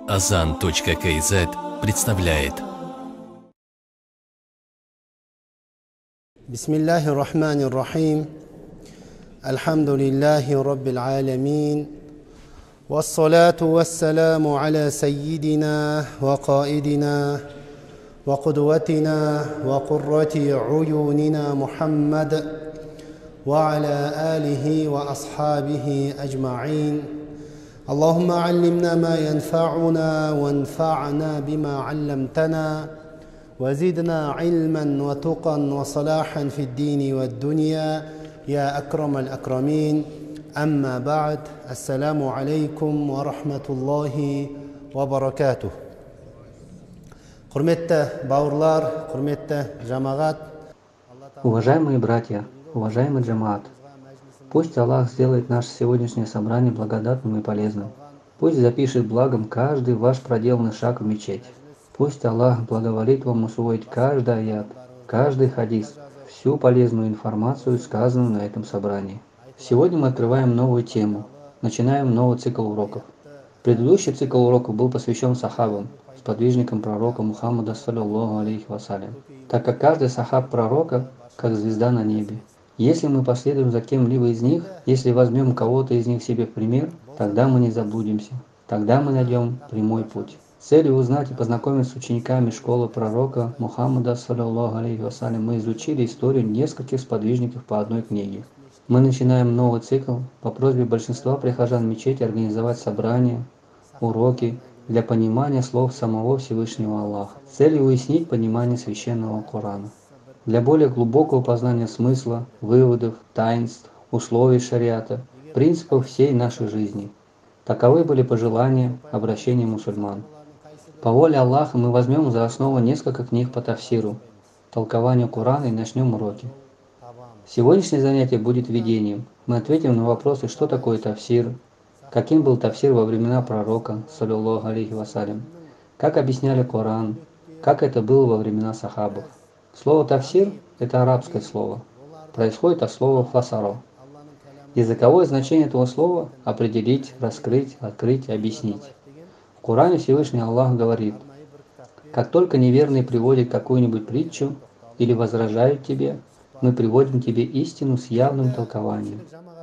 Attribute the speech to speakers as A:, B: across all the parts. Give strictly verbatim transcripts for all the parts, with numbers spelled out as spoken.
A: азан точка кз представляет.
B: Бисмиллахи рахмани рахим. Альхамдулиллахи раббил алямин. Вассалату вассаламу аля сайидина ва каидина ва кудватина ва куррати уюнина Мухаммад ва аля алихи ва асхабихи аджмаин. اللهم علمنا ما ينفعنا وانفعنا بما علمتنا وزدنا علما وتقا وصلاحا في الدين والدنيا يا أكرم الأكرمين. أما بعد، السلام عليكم ورحمة الله وبركاته. Құрметті бауырлар, құрметті жамағат.
C: Уважаемые братья, уважаемый джамаат, пусть Аллах сделает наше сегодняшнее собрание благодатным и полезным. Пусть запишет благом каждый ваш проделанный шаг в мечеть. Пусть Аллах благоволит вам усвоить каждый аят, каждый хадис, всю полезную информацию, сказанную на этом собрании. Сегодня мы открываем новую тему, начинаем новый цикл уроков. Предыдущий цикл уроков был посвящен сахабам, сподвижникам пророка Мухаммада, саллаллаху алейхи вассалям, так как каждый сахаб пророка как звезда на небе. Если мы последуем за кем-либо из них, если возьмем кого-то из них себе в пример, тогда мы не заблудимся, тогда мы найдем прямой путь. С целью узнать и познакомиться с учениками школы пророка Мухаммада, саллаллаху алейхи вассалям, мы изучили историю нескольких сподвижников по одной книге. Мы начинаем новый цикл по просьбе большинства прихожан мечети организовать собрания, уроки для понимания слов самого Всевышнего Аллаха, с целью уяснить понимание священного Корана. Для более глубокого познания смысла, выводов, таинств, условий шариата, принципов всей нашей жизни. Таковы были пожелания, обращения мусульман. По воле Аллаха мы возьмем за основу несколько книг по тафсиру, толкованию Корана и начнем уроки. Сегодняшнее занятие будет введением. Мы ответим на вопросы, что такое тафсир, каким был тафсир во времена пророка, саллаллаху алейхи вассалям, как объясняли Коран, как это было во времена сахабов. Слово «тафсир» – это арабское слово. Происходит от слова «фасаро». Языковое значение этого слова – определить, раскрыть, открыть, объяснить. В Коране Всевышний Аллах говорит: «Как только неверные приводят какую-нибудь притчу или возражают тебе, мы приводим тебе истину с явным толкованием».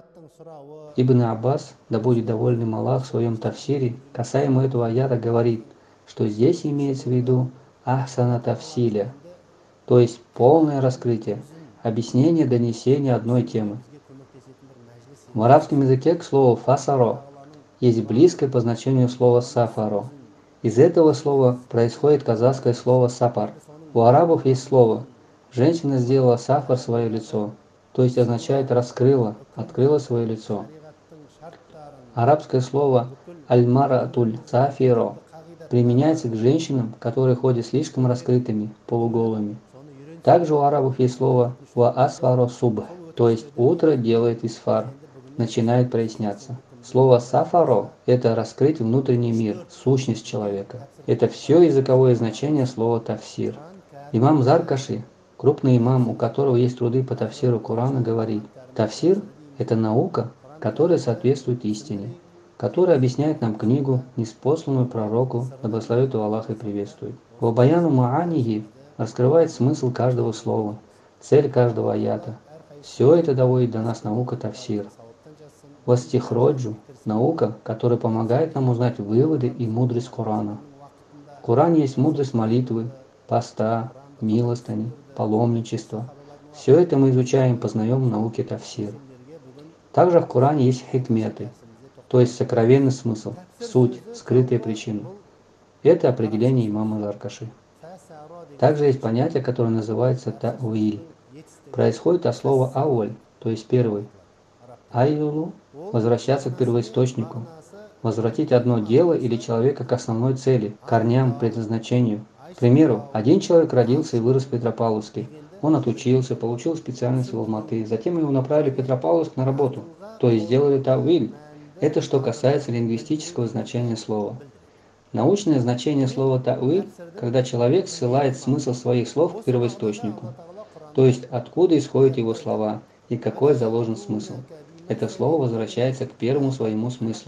C: Ибн Аббас, да будет доволен им Аллах, в своем тафсире касаемо этого аята говорит, что здесь имеется в виду ахсана тафсиля, то есть полное раскрытие, объяснение, донесение одной темы. В арабском языке к слову «фасаро» есть близкое по значению слова «сафаро». Из этого слова происходит казахское слово «сапар». У арабов есть слово «женщина сделала сафар свое лицо», то есть означает «раскрыла», «открыла свое лицо». Арабское слово «аль-маратуль сафиро» применяется к женщинам, которые ходят слишком раскрытыми, полуголыми. Также у арабов есть слово «ва асфаро субх», то есть «утро делает исфар», начинает проясняться. Слово «сафаро» – это раскрыть внутренний мир, сущность человека. Это все языковое значение слова «тафсир». Имам Заркаши, крупный имам, у которого есть труды по тафсиру Корана, говорит: «Тафсир – это наука, которая соответствует истине, которая объясняет нам книгу, ниспосланную пророку, да благословит его Аллах и приветствует. Во баяну маанихи раскрывает смысл каждого слова, цель каждого аята. Все это доводит до нас наука тафсир. Вастихроджу – наука, которая помогает нам узнать выводы и мудрость Корана. В Коране есть мудрость молитвы, поста, милостыни, паломничества. Все это мы изучаем и познаем в науке тафсир. Также в Коране есть хикметы, то есть сокровенный смысл, суть, скрытые причины. Это определение имама Заркаши. Также есть понятие, которое называется та'уиль. Происходит от слова ауль, то есть первый. Айюлу – возвращаться к первоисточнику, возвратить одно дело или человека к основной цели, корням, предназначению. К примеру, один человек родился и вырос в Петропавловске. Он отучился, получил специальность в Алматы, затем его направили в Петропавловск на работу, то есть сделали та'уиль. Это что касается лингвистического значения слова. Научное значение слова та'уиль, когда человек ссылает смысл своих слов к первоисточнику, то есть откуда исходят его слова и какой заложен смысл. Это слово возвращается к первому своему смыслу,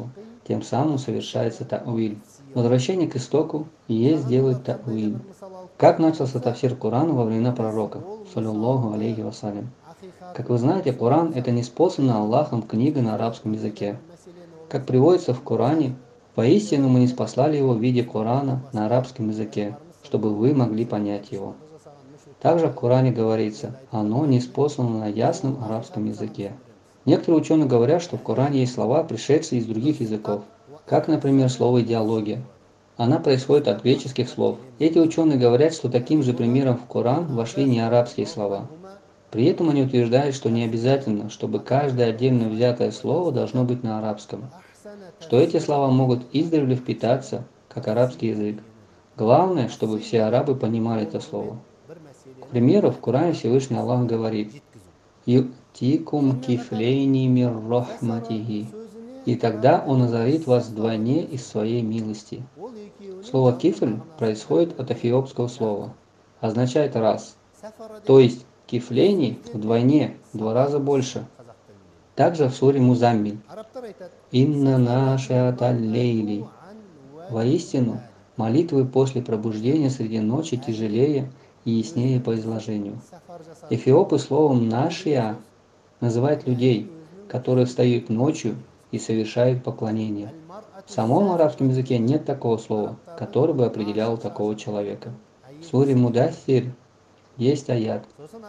C: Тем самым совершается та'виль. Возвращение к истоку и есть делать та'виль. Как начался тафсир Корана во времена пророка, саллаллаху алейхи вассалям? Как вы знаете, Коран – это ниспосланная Аллахом книга на арабском языке. Как приводится в Коране, поистину мы ниспослали его в виде Корана на арабском языке, чтобы вы могли понять его. Также в Коране говорится, оно ниспослано на ясном арабском языке. Некоторые ученые говорят, что в Коране есть слова, пришедшие из других языков, как, например, слово «идеология». Она происходит от греческих слов. Эти ученые говорят, что таким же примером в Коран вошли неарабские слова. При этом они утверждают, что не обязательно, чтобы каждое отдельно взятое слово должно быть на арабском, что эти слова могут издревле впитаться, как арабский язык. Главное, чтобы все арабы понимали это слово. К примеру, в Коране Всевышний Аллах говорит «Ю'тикум кифлейни мир рахматихи», и тогда Он озарит вас вдвойне из своей милости. Слово «кифль» происходит от эфиопского слова, означает «раз», то есть кифлейни вдвойне, в два раза больше. Также в суре Музаммиль «Инна нашиаталь лейли», воистину, молитвы после пробуждения среди ночи тяжелее и яснее по изложению. Эфиопы словом «нашия» называют людей, которые встают ночью и совершают поклонение. В самом арабском языке нет такого слова, которое бы определяло такого человека. В суре Мудассир есть аят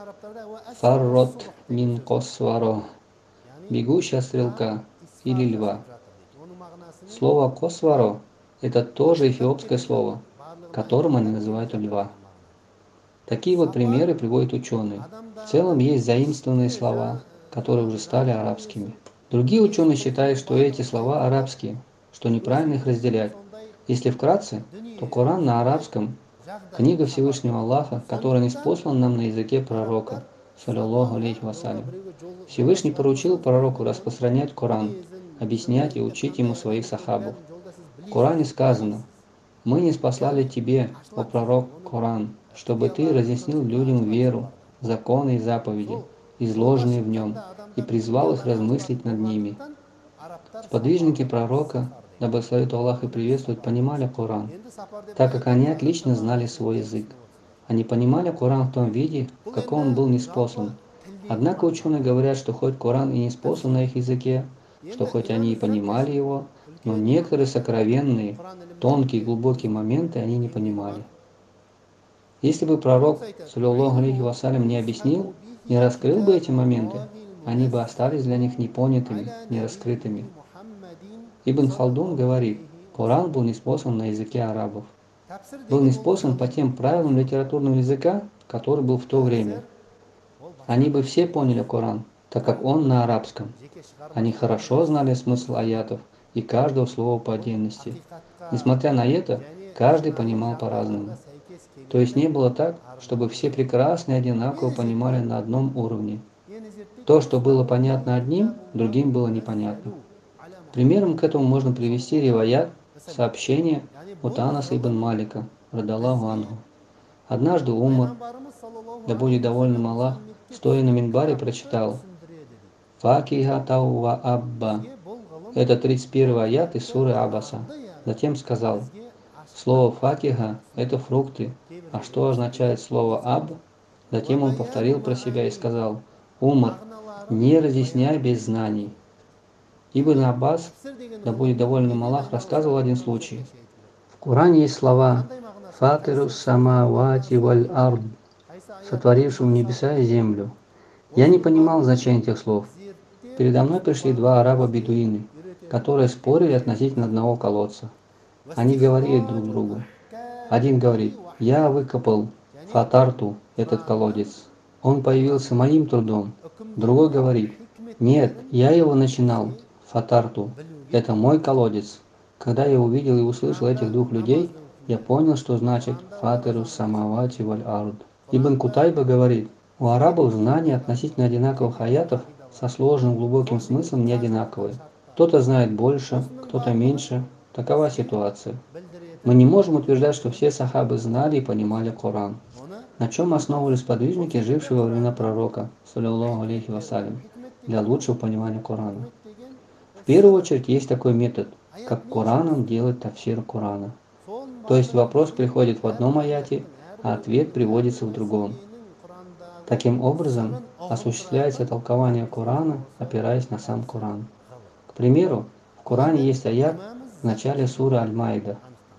C: «Фаррот мин косваро», бегущая стрелка или льва. Слово «косваро» – это тоже эфиопское слово, которым они называют льва. Такие вот примеры приводят ученые. В целом есть заимствованные слова, которые уже стали арабскими. Другие ученые считают, что эти слова арабские, что неправильно их разделять. Если вкратце, то Коран на арабском – книга Всевышнего Аллаха, которая ниспослана нам на языке пророка, саллаллаху алейхи вассалям. Всевышний поручил пророку распространять Коран, объяснять и учить ему своих сахабов. В Коране сказано: «Мы ниспослали тебе, о пророк, Коран, чтобы ты разъяснил людям веру, законы и заповеди, изложенные в нем, и призвал их размыслить над ними». Сподвижники пророка, да благословит Аллах и приветствует, понимали Коран, так как они отлично знали свой язык. Они понимали Коран в том виде, в каком он был ниспослан. Однако ученые говорят, что хоть Коран и ниспослан на их языке, что хоть они и понимали его, но некоторые сокровенные, тонкие и глубокие моменты они не понимали. Если бы пророк, саллаллаху алейхи вассалям, не объяснил, не раскрыл бы эти моменты, они бы остались для них непонятыми, нераскрытыми. Ибн Халдун говорит, Коран был ниспослан на языке арабов. Был ниспослан по тем правилам литературного языка, который был в то время. Они бы все поняли Коран, так как он на арабском. Они хорошо знали смысл аятов и каждого слова по отдельности. Несмотря на это, каждый понимал по-разному. То есть не было так, чтобы все прекрасно и одинаково понимали на одном уровне. То, что было понятно одним, другим было непонятно. Примером к этому можно привести риваят, сообщение от Анаса ибн Малика, радаллаху анху. Однажды Умар, да будет доволен Аллах, стоя на минбаре, прочитал «Факихатау ва абба». Это тридцать первый аят из суры Абаса. Затем сказал: слово «факиха» – это фрукты, а что означает слово «аб»? Затем он повторил про себя и сказал: «Умар, не разъясняй без знаний». Ибн Аббас, да будет доволен им Аллах, рассказывал один случай. В Коране есть слова «фатирус самавати валь ард», сотворившему небеса и землю. Я не понимал значения этих слов. Передо мной пришли два араба-бедуины, которые спорили относительно одного колодца. Они говорили друг другу. Один говорит: «Я выкопал фатарту, этот колодец. Он появился моим трудом». Другой говорит: «Нет, я его начинал, фатарту. Это мой колодец». Когда я увидел и услышал этих двух людей, я понял, что значит «фатиру самавати валь ард». Ибн Кутайба говорит: у арабов знания относительно одинаковых аятов со сложным глубоким смыслом не одинаковые. Кто-то знает больше, кто-то меньше. Такова ситуация. Мы не можем утверждать, что все сахабы знали и понимали Коран. На чем основывались подвижники, жившие во времена пророка, саллаллаху алейхи вассалям, для лучшего понимания Корана? В первую очередь есть такой метод. как Кораном делать тафсир Корана. То есть вопрос приходит в одном аяте, а ответ приводится в другом. Таким образом, осуществляется толкование Корана, опираясь на сам Коран. К примеру, в Коране есть аят в начале суры Аль-Майда.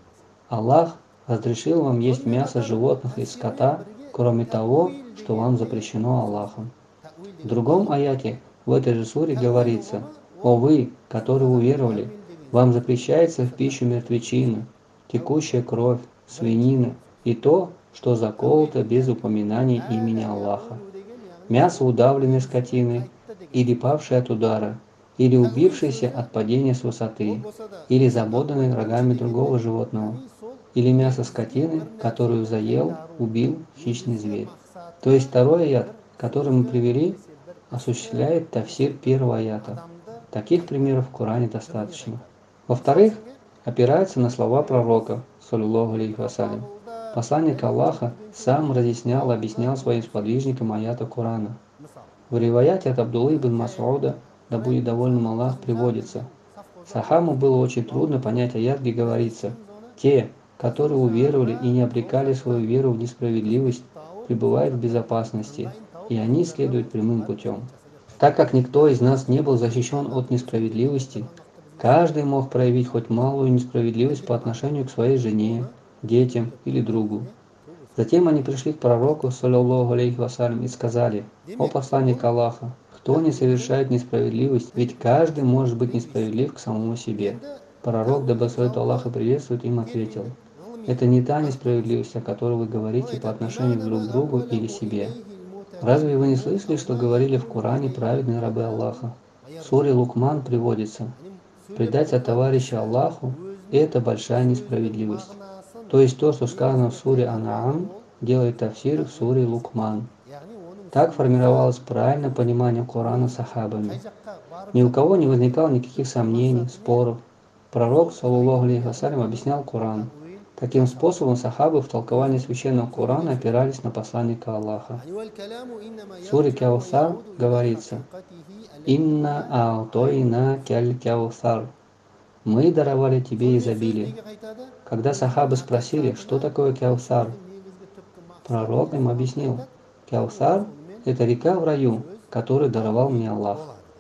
C: Аллах разрешил вам есть мясо животных и скота, кроме того, что вам запрещено Аллахом. В другом аяте в этой же суре говорится: «О вы, которые уверовали, вам запрещается в пищу мертвечина, текущая кровь, свинина и то, что заколото без упоминания имени Аллаха, мясо удавленной скотины, или павшей от удара, или убившейся от падения с высоты, или забоданной рогами другого животного, или мясо скотины, которую заел, убил хищный зверь». То есть второй аят, который мы привели, осуществляет тафсир первого аята. Таких примеров в Коране достаточно. Во-вторых, опирается на слова пророка, саллаллаху алейхи вассалям. Посланник Аллаха сам разъяснял и объяснял своим сподвижникам аяты Корана. В риваяте от Абдуллы ибн Мас'уда, да будет доволен им Аллах, приводится: Сахабу было очень трудно понять аят, где говорится: «Те, которые уверовали и не обрекали свою веру в несправедливость, пребывают в безопасности, и они следуют прямым путем». Так как никто из нас не был защищен от несправедливости, каждый мог проявить хоть малую несправедливость по отношению к своей жене, детям или другу. Затем они пришли к пророку, саллаллаху алейхи вассалям, и сказали: «О посланник Аллаха, кто не совершает несправедливость, ведь каждый может быть несправедлив к самому себе». Пророк, да благословит Аллах и приветствует, им ответил: «Это не та несправедливость, о которой вы говорите по отношению друг к другу или себе. Разве вы не слышали, что говорили в Коране праведные рабы Аллаха? В суре Лукман приводится: предать от товарища Аллаху – это большая несправедливость». То есть то, что сказано в суре Анаам, делает тафсир в суре Лукман. Так формировалось правильное понимание Корана сахабами. Ни у кого не возникало никаких сомнений, споров. Пророк, саллаллаху алейхи вассалям, объяснял Коран. Таким способом сахабы в толковании священного Корана опирались на посланника Аллаха. В суре Кяусар говорится: «Инна а'тойна кяль кяусар». «Мы даровали тебе изобилие». Когда сахабы спросили, что такое Кяусар, пророк им объяснил: «Кяусар – это река в раю, которую даровал мне Аллах».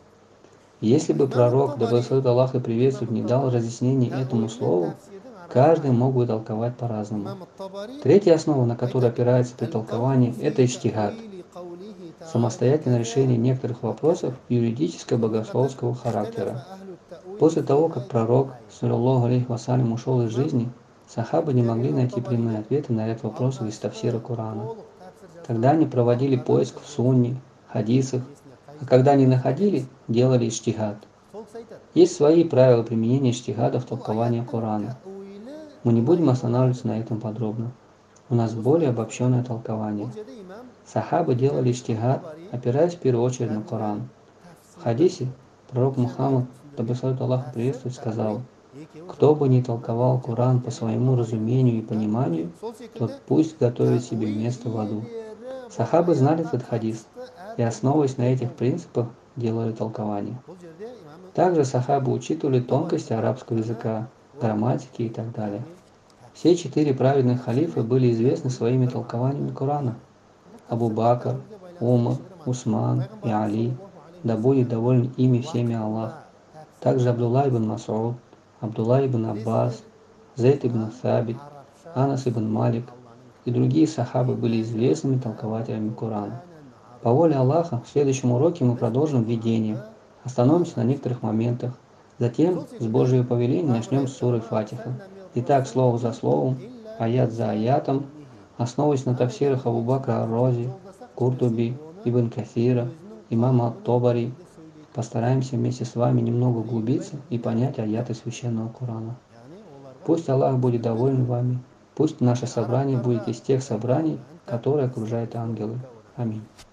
C: Если бы пророк, да благословит Аллах и приветствует, не дал разъяснений этому слову, каждый мог бы толковать по-разному. Третья основа, на которую опирается при толковании, это иджтихад, самостоятельное решение некоторых вопросов юридическо-богословского характера. После того, как пророк, саллаллаху алейхи вассалям, ушел из жизни, сахабы не могли найти прямые ответы на ряд вопросов из тафсира Корана. Тогда они проводили поиск в сунне, хадисах, а когда не находили, делали иджтихад. Есть свои правила применения иджтихада в толковании Корана. Мы не будем останавливаться на этом подробно. У нас более обобщенное толкование. Сахабы делали иджтихад, опираясь в первую очередь на Коран. В хадисе пророк Мухаммад, да благословит Аллах, приветствует, сказал: «Кто бы ни толковал Коран по своему разумению и пониманию, тот пусть готовит себе место в аду». Сахабы знали этот хадис и, основываясь на этих принципах, делали толкование. Также сахабы учитывали тонкости арабского языка, грамматики и так далее. Все четыре праведных халифа были известны своими толкованиями Корана. Абу Бакр, Умар, Усман и Али, да будет доволен ими всеми Аллах. Также Абдулла ибн Мас'уд, Абдулла ибн Аббас, Зейд ибн Сабит, Анас ибн Малик и другие сахабы были известными толкователями Корана. По воле Аллаха, в следующем уроке мы продолжим введение, остановимся на некоторых моментах, затем с Божьего повеления начнем с суры Фатиха. Итак, слово за словом, аят за аятом, основываясь на тафсирах Абу Бакра ар-Рази, Куртуби, Ибн Кафира, имама ат-Тобари, постараемся вместе с вами немного углубиться и понять аяты священного Корана. Пусть Аллах будет доволен вами, пусть наше собрание будет из тех собраний, которые окружают ангелы. Аминь.